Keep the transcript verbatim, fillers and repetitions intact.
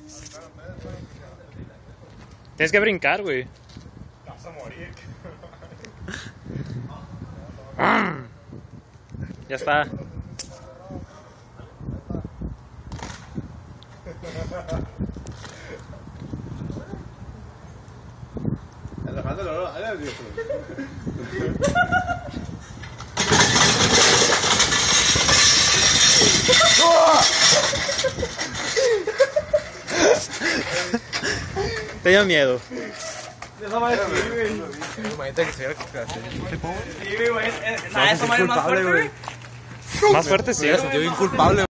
Tienes que brincar, güey. Te vas a morir. Ya está. Te dio miedo. Eso va a decir, güey. Imagínate que se viera que te hace. Sí, güey. Nada, eso vale más fuerte, güey. Más fuerte, sí. Me sentí bien culpable.